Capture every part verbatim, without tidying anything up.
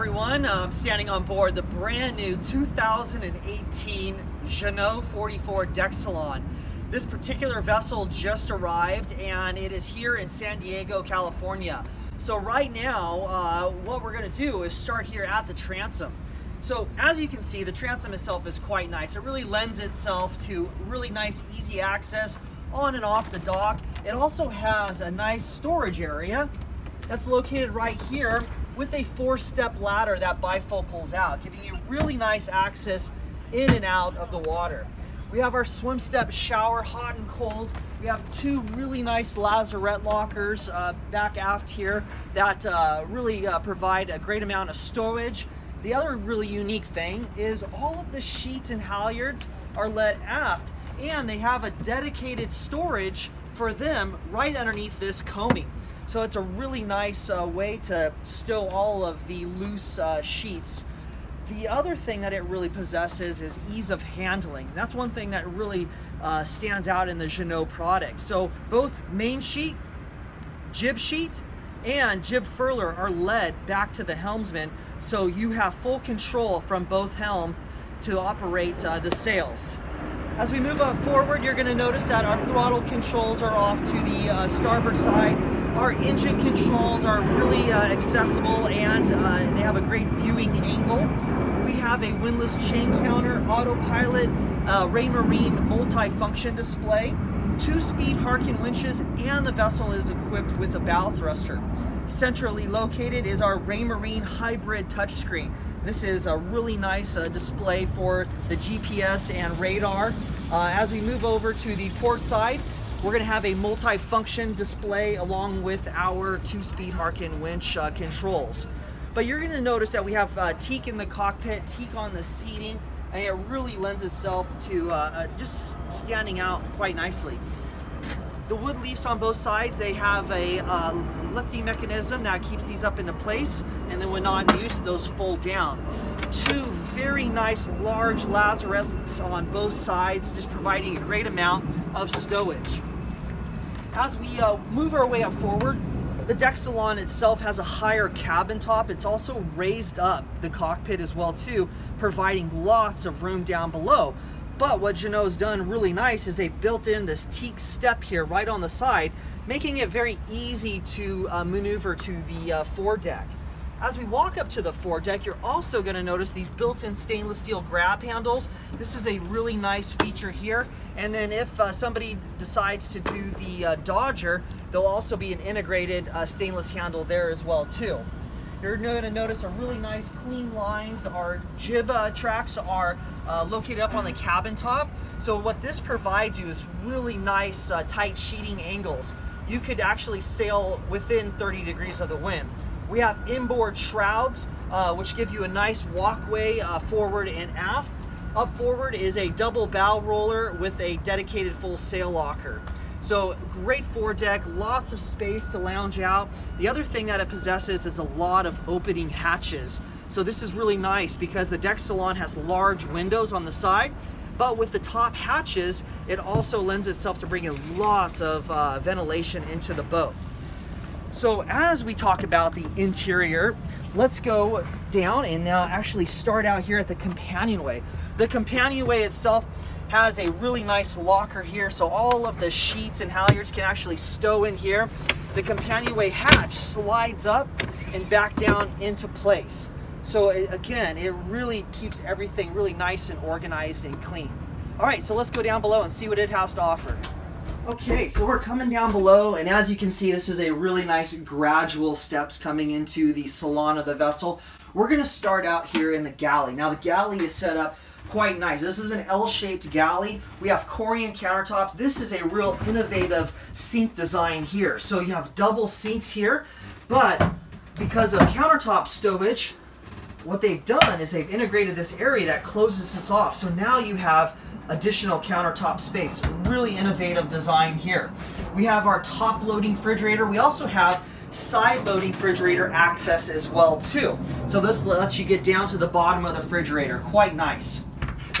everyone. I'm standing on board the brand new two thousand eighteen Jeanneau forty-four deck salon. This particular vessel just arrived and it is here in San Diego, California. So right now, uh, what we're going to do is start here at the transom. So as you can see, the transom itself is quite nice. It really lends itself to really nice, easy access on and off the dock. It also has a nice storage area that's located right here with a four-step ladder that bifocals out, giving you really nice access in and out of the water. We have our swim step shower, hot and cold. We have two really nice lazarette lockers uh, back aft here that uh, really uh, provide a great amount of stowage. The other really unique thing is all of the sheets and halyards are let aft, and they have a dedicated storage for them right underneath this coaming. So it's a really nice uh, way to stow all of the loose uh, sheets. The other thing that it really possesses is ease of handling. That's one thing that really uh, stands out in the Jeanneau product. So both main sheet, jib sheet, and jib furler are led back to the helmsman, so you have full control from both helm to operate uh, the sails. As we move up forward, you're going to notice that our throttle controls are off to the uh, starboard side. Our engine controls are really uh, accessible, and uh, they have a great viewing angle. We have a windlass chain counter, autopilot, uh, Raymarine multi-function display, two-speed Harken winches, and the vessel is equipped with a bow thruster. Centrally located is our Raymarine hybrid touchscreen. This is a really nice uh, display for the G P S and radar. Uh, as we move over to the port side, we're going to have a multi-function display along with our two-speed Harken winch uh, controls. But you're going to notice that we have uh, teak in the cockpit, teak on the seating, and it really lends itself to uh, uh, just standing out quite nicely. The wood leafs on both sides, they have a uh, lifting mechanism that keeps these up into place, and then when not in use, those fold down. Two very nice large lazarettes on both sides, just providing a great amount of stowage. As we uh, move our way up forward, the deck salon itself has a higher cabin top. It's also raised up the cockpit as well too, providing lots of room down below. But what Jeanneau's done really nice is they built in this teak step here right on the side, making it very easy to uh, maneuver to the uh, foredeck. As we walk up to the foredeck, you're also going to notice these built-in stainless steel grab handles. This is a really nice feature here. And then if uh, somebody decides to do the uh, Dodger, there'll also be an integrated uh, stainless handle there as well too. You're going to notice a really nice clean lines. Our jib uh, tracks are uh, located up on the cabin top. So what this provides you is really nice uh, tight sheeting angles. You could actually sail within thirty degrees of the wind. We have inboard shrouds, uh, which give you a nice walkway uh, forward and aft. Up forward is a double bow roller with a dedicated full sail locker. So great foredeck, lots of space to lounge out. The other thing that it possesses is a lot of opening hatches. So this is really nice because the deck salon has large windows on the side, but with the top hatches, it also lends itself to bringing lots of uh, ventilation into the boat. So as we talk about the interior, let's go down and now actually start out here at the companionway. The companionway itself has a really nice locker here, so all of the sheets and halyards can actually stow in here. The companionway hatch slides up and back down into place. So it, again, it really keeps everything really nice and organized and clean. All right, so let's go down below and see what it has to offer. Okay, so we're coming down below, and as you can see, this is a really nice gradual steps coming into the salon of the vessel. We're going to start out here in the galley. Now the galley is set up quite nice. This is an L-shaped galley. We have Corian countertops. This is a real innovative sink design here. So you have double sinks here, but because of countertop stowage, what they've done is they've integrated this area that closes this off. So now you have additional countertop space. Really innovative design here. We have our top loading refrigerator. We also have side loading refrigerator access as well too. So this lets you get down to the bottom of the refrigerator. Quite nice.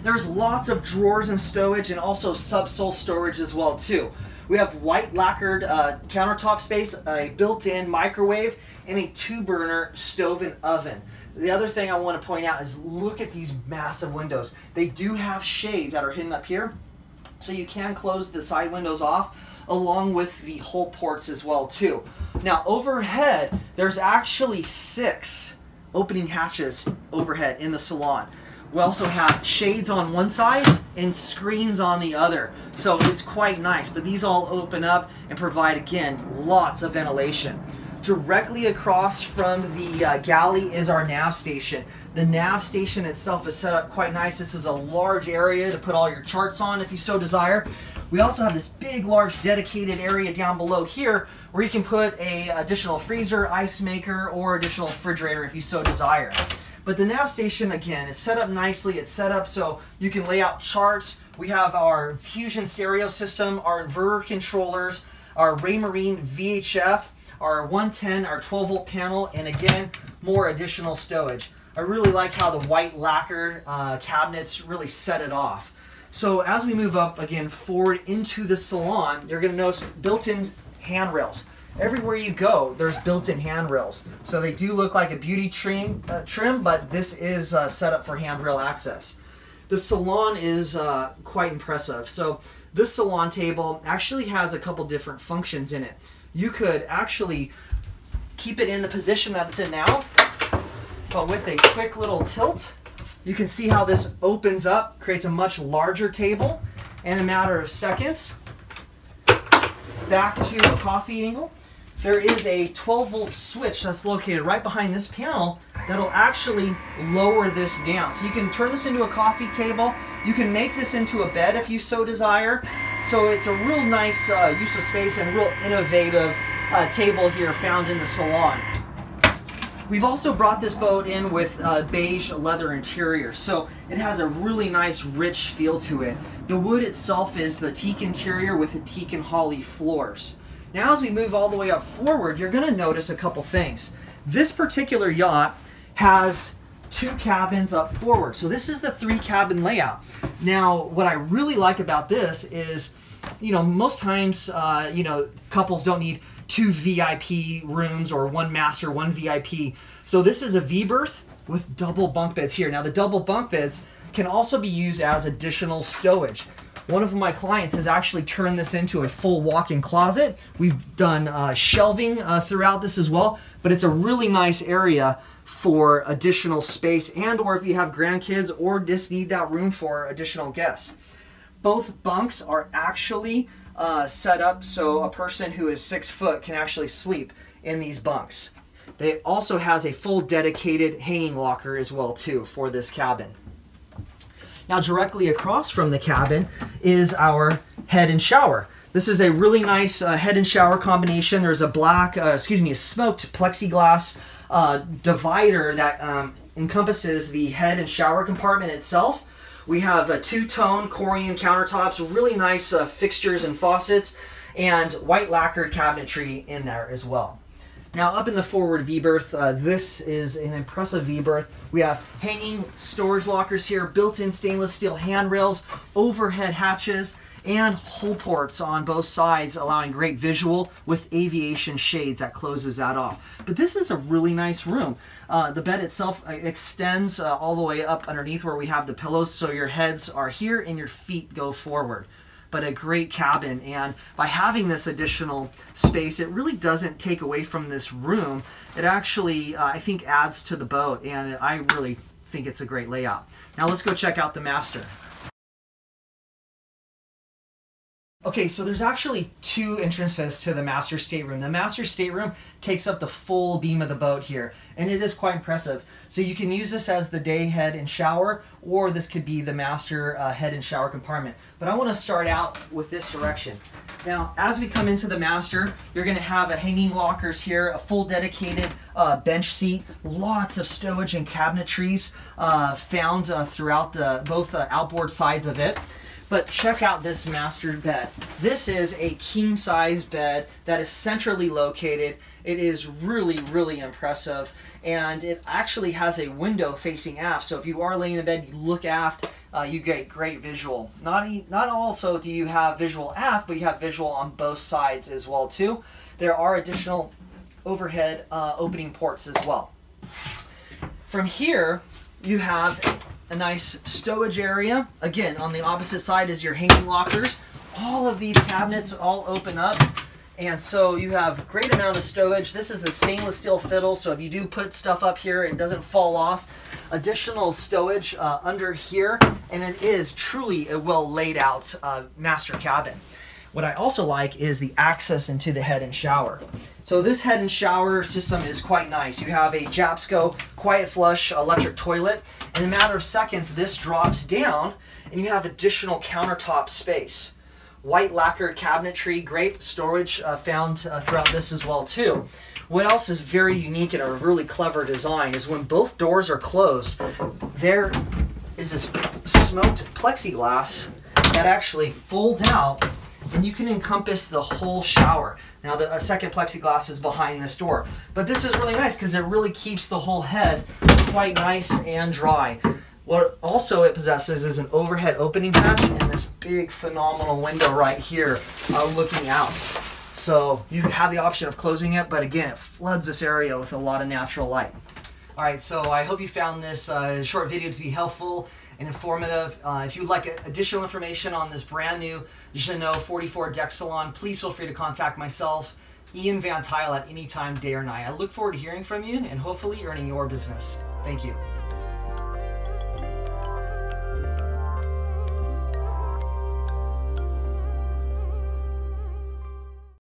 There's lots of drawers and stowage, and also subsole storage as well too. We have white lacquered uh, countertop space, a built-in microwave, and a two-burner stove and oven. The other thing I want to point out is look at these massive windows. They do have shades that are hidden up here, so you can close the side windows off, along with the hull ports as well too. Now overhead, there's actually six opening hatches overhead in the salon. We also have shades on one side and screens on the other. So it's quite nice, but these all open up and provide, again, lots of ventilation. Directly across from the uh, galley is our nav station. The nav station itself is set up quite nice. This is a large area to put all your charts on if you so desire. We also have this big, large, dedicated area down below here where you can put a additional freezer, ice maker, or additional refrigerator if you so desire. But the nav station, again, is set up nicely. It's set up so you can lay out charts. We have our Fusion stereo system, our inverter controllers, our Raymarine V H F, our one ten, our twelve volt panel, and again, more additional stowage. I really like how the white lacquer uh, cabinets really set it off. So as we move up again forward into the salon, you're going to notice built-in handrails. Everywhere you go, there's built-in handrails. So they do look like a beauty trim, uh, trim but this is uh, set up for handrail access. The salon is uh, quite impressive. So this salon table actually has a couple different functions in it. You could actually keep it in the position that it's in now, but with a quick little tilt, you can see how this opens up, creates a much larger table in a matter of seconds. Back to a coffee angle. There is a twelve volt switch that's located right behind this panel that'll actually lower this down. So you can turn this into a coffee table. You can make this into a bed if you so desire. So it's a real nice uh, use of space and real innovative uh, table here found in the salon. We've also brought this boat in with uh, beige leather interior, so it has a really nice rich feel to it. The wood itself is the teak interior with the teak and holly floors. Now as we move all the way up forward, you're going to notice a couple things. This particular yacht has two cabins up forward, so this is the three cabin layout. Now what I really like about this is, you know, most times uh, you know, couples don't need two V I P rooms or one master, one V I P. So this is a V-berth with double bunk beds here. Now the double bunk beds can also be used as additional stowage. One of my clients has actually turned this into a full walk-in closet. We've done uh, shelving uh, throughout this as well, but it's a really nice area for additional space, and or if you have grandkids or just need that room for additional guests. Both bunks are actually uh, set up so a person who is six foot can actually sleep in these bunks. They also has a full dedicated hanging locker as well too for this cabin. Now directly across from the cabin is our head and shower. This is a really nice uh, head and shower combination. There's a black, uh, excuse me, a smoked plexiglass uh, divider that um, encompasses the head and shower compartment itself. We have a two-tone Corian countertops, really nice uh, fixtures and faucets, and white lacquered cabinetry in there as well. Now up in the forward V-berth, uh, this is an impressive V-berth. We have hanging storage lockers here, built-in stainless steel handrails, overhead hatches, and hull ports on both sides, allowing great visual with aviation shades that closes that off. But this is a really nice room. Uh, the bed itself extends uh, all the way up underneath where we have the pillows, so your heads are here and your feet go forward. But a great cabin, and by having this additional space, it really doesn't take away from this room. It actually, uh, I think, adds to the boat, and I really think it's a great layout. Now let's go check out the master. Okay, so there's actually two entrances to the master stateroom. The master stateroom takes up the full beam of the boat here, and it is quite impressive. So you can use this as the day head and shower, or this could be the master uh, head and shower compartment. But I want to start out with this direction. Now, as we come into the master, you're going to have a hanging lockers here, a full dedicated uh, bench seat, lots of stowage and cabinetries uh, found uh, throughout the, both uh, outboard sides of it. But check out this master bed. This is a king size bed that is centrally located. It is really, really impressive. And it actually has a window facing aft. So if you are laying in bed, you look aft, uh, you get great visual. Not, not also do you have visual aft, but you have visual on both sides as well too. There are additional overhead uh, opening ports as well. From here, you have a nice stowage area. Again, on the opposite side is your hanging lockers. All of these cabinets all open up, and so you have a great amount of stowage. This is the stainless steel fiddle, so if you do put stuff up here, it doesn't fall off. Additional stowage uh, under here, and it is truly a well laid out uh, master cabin. What I also like is the access into the head and shower. So this head and shower system is quite nice. You have a Japsco Quiet Flush electric toilet. In a matter of seconds, this drops down and you have additional countertop space. White lacquered cabinetry, great storage uh, found uh, throughout this as well too. What else is very unique and a really clever design is when both doors are closed, there is this smoked plexiglass that actually folds out, and you can encompass the whole shower. Now the second plexiglass is behind this door. But this is really nice because it really keeps the whole head quite nice and dry. What also it possesses is an overhead opening hatch and this big phenomenal window right here uh, looking out. So you have the option of closing it, but again, it floods this area with a lot of natural light. All right, so I hope you found this uh, short video to be helpful and informative. Uh, if you'd like additional information on this brand new Jeanneau forty-four deck salon, please feel free to contact myself, Ian Van Tile, at any time, day or night. I look forward to hearing from you and hopefully earning your business. Thank you.